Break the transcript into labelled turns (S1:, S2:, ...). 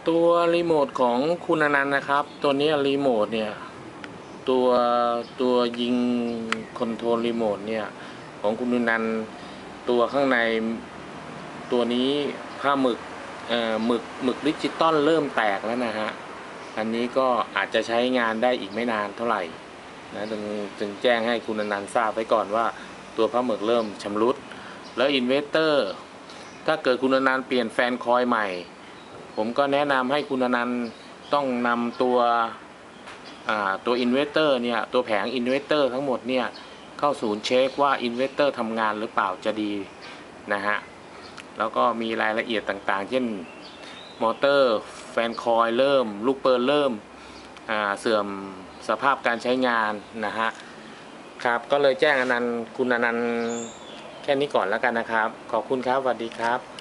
S1: ตัวรีโมทของคุณอนันต์นะครับตัวนี้รีโมทเนี่ยตัวตัวยิงคอนโทรลรีโมทเนี่ยของคุณอนันต์ตัวข้างในตัวนี้ผ้าหมึกหมึกดิจิตอลเริ่มแตกแล้วนะฮะอันนี้ก็อาจจะใช้งานได้อีกไม่นานเท่าไหร่นะจึงแจ้งให้คุณอนันต์ทราบไว้ก่อนว่าตัวผ้าหมึกเริ่มชำรุดแล้วอินเวอร์เตอร์ถ้าเกิดคุณอนันต์เปลี่ยนแฟนคอยใหม่ผมก็แนะนำให้คุณอนันต์ต้องนำตัวอินเวอร์เตอร์เนี่ยตัวแผงอินเวอร์เตอร์ทั้งหมดเนี่ยเข้าศูนย์เช็คว่าอินเวอร์เตอร์ทำงานหรือเปล่าจะดีนะฮะแล้วก็มีรายละเอียดต่างๆเช่นมอเตอร์แฟนคอยเริ่มลูกเปิลเริ่มเสื่อมสภาพการใช้งานนะฮะครับก็เลยแจ้งคุณอนันต์แค่นี้ก่อนแล้วกันนะครับขอบคุณครับสวัสดีครับ